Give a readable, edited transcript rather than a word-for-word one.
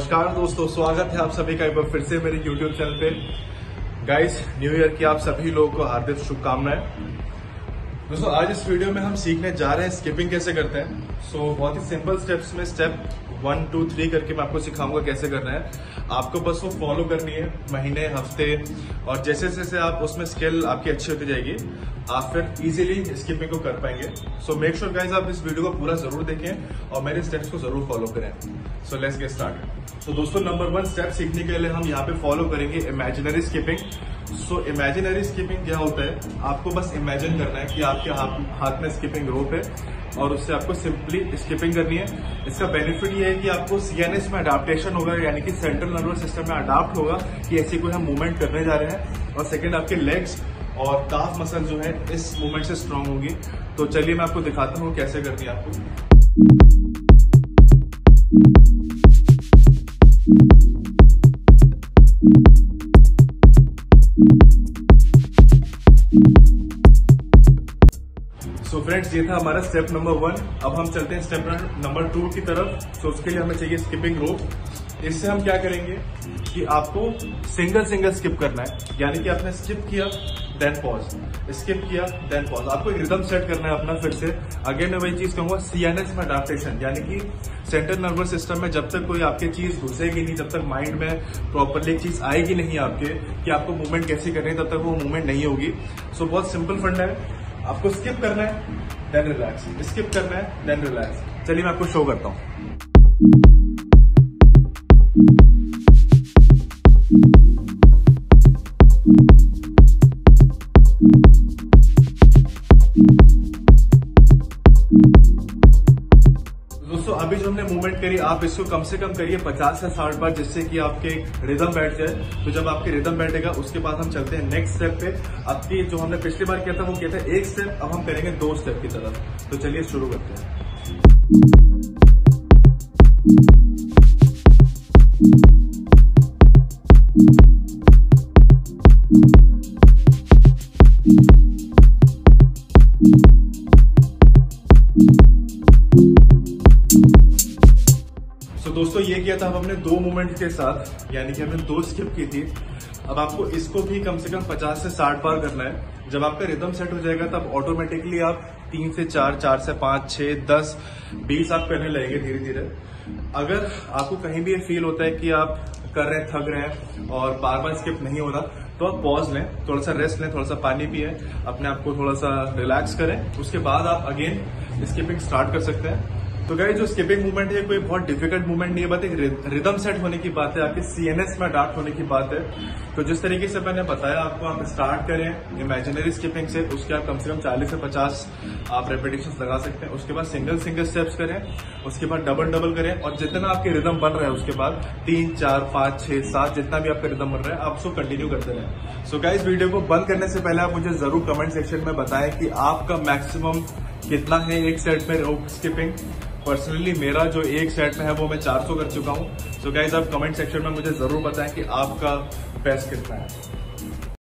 नमस्कार दोस्तों, स्वागत है आप सभी का एक बार फिर से मेरे YouTube चैनल पे। गाइस, न्यू ईयर की आप सभी लोगों को हार्दिक शुभकामनाएं। दोस्तों, आज इस वीडियो में हम सीखने जा रहे हैं स्किपिंग कैसे करते हैं। बहुत ही सिंपल स्टेप्स में स्टेप 1, 2, 3 करके मैं आपको सिखाऊंगा कैसे करना है। आपको बस वो फॉलो करनी है महीने, हफ्ते, और जैसे जैसे आप उसमें स्किल आपकी अच्छी होती जाएगी, आप फिर इजीली स्किपिंग को कर पाएंगे। मेक श्योर गाइस आप इस वीडियो को पूरा जरूर देखें और मेरे स्टेप्स को जरूर फॉलो करें। Let's get started. दोस्तों, नंबर 1 स्टेप सीखने के लिए हम यहाँ पे फॉलो करेंगे इमेजिनरी स्किपिंग। इमेजिनरी स्किपिंग क्या होता है, आपको बस इमेजिन करना है कि आपके हाथ में स्किपिंग रोप है और उससे आपको सिंपली स्किपिंग करनी है। इसका बेनिफिट ये है कि आपको सीएनएस में अडाप्टेशन होगा, यानी कि सेंट्रल नर्वस सिस्टम में अडाप्ट होगा कि ऐसी कोई हम मूवमेंट करने जा रहे हैं। और सेकंड, आपके लेग्स और काफ मसल जो है इस मूवमेंट से स्ट्रांग होगी। तो चलिए मैं आपको दिखाता हूँ कैसे करनी है आपको। फ्रेंड्स, ये था हमारा स्टेप नंबर 1। अब हम चलते हैं स्टेप नंबर 2 की तरफ। उसके लिए हमें चाहिए स्किपिंग रोप। इससे हम क्या करेंगे कि आपको सिंगल स्किप करना है, यानी कि आपने स्किप किया देन पॉज, स्किप किया देन पॉज। आपको एक रिदम सेट करना है अपना। फिर से अगेन मैं वही चीज कहूंगा, सीएनएस में अडाप्टेशन, यानी कि सेंट्रल नर्वस सिस्टम में जब तक कोई आपकी चीज घुसेगी नहीं, जब तक माइंड में प्रॉपरली एक चीज आएगी नहीं आपके कि आपको मूवमेंट कैसे करनी है, तब तक वो मूवमेंट नहीं होगी। बहुत सिंपल फंडा है, आपको स्किप करना है देन रिलैक्स, स्किप करना है देन रिलैक्स। चलिए मैं आपको शो करता हूं। दोस्तों, अभी जो हमने मूवमेंट करी, आप इसको कम से कम करिए 50 से 60 बार, जिससे कि आपके रिदम बैठ जाए। तो जब आपके रिदम बैठेगा उसके बाद हम चलते हैं नेक्स्ट स्टेप पे। आपकी जो हमने पिछली बार किया था वो किया था 1 स्टेप, अब हम करेंगे 2 स्टेप की तरफ। तो चलिए शुरू करते हैं। दोस्तों, ये किया था हमने 2 मूवमेंट के साथ, यानी कि हमने 2 स्किप की थी। अब आपको इसको भी कम से कम 50 से 60 बार करना है। जब आपका रिदम सेट हो जाएगा तब ऑटोमेटिकली आप 3 से 4, 4 से 5, 6, 10, 20 आप करने लगेंगे धीरे धीरे। अगर आपको कहीं भी ये फील होता है कि आप कर रहे हैं, थक रहे हैं और बार बार स्किप नहीं हो रहा, तो आप पॉज लें, थोड़ा सा रेस्ट लें, थोड़ा सा पानी पिए, अपने आप को थोड़ा सा रिलैक्स करें। उसके बाद आप अगेन स्किपिंग स्टार्ट कर सकते हैं। तो गाइस, जो स्किपिंग मूवमेंट है कोई बहुत डिफिकल्ट मूवमेंट नहीं है, बस एक रिदम सेट होने की बात है, आपके सीएनएस में अडाप्ट होने की बात है। तो जिस तरीके से मैंने बताया आपको, आप स्टार्ट करें इमेजिनरी स्किपिंग से, उसके आप कम से कम 40 से 50 आप रेपिटेशंस लगा सकते हैं। उसके बाद सिंगल स्टेप्स करें, उसके बाद डबल करें, और जितना आपके रिदम बन रहा है उसके बाद 3, 4, 5, 6, 7 जितना भी आपका रिदम बन रहा है आप उसको कंटिन्यू करते रहें। गाइस, वीडियो को बंद करने से पहले आप मुझे जरूर कमेंट सेक्शन में बताएं कि आपका मैक्सिमम कितना है एक सेट में रोप स्किपिंग। पर्सनली मेरा जो एक सेट में है वो मैं 400 कर चुका हूं। गाइस, आप कमेंट सेक्शन में मुझे जरूर बताएं कि आपका बेस्ट कितना है।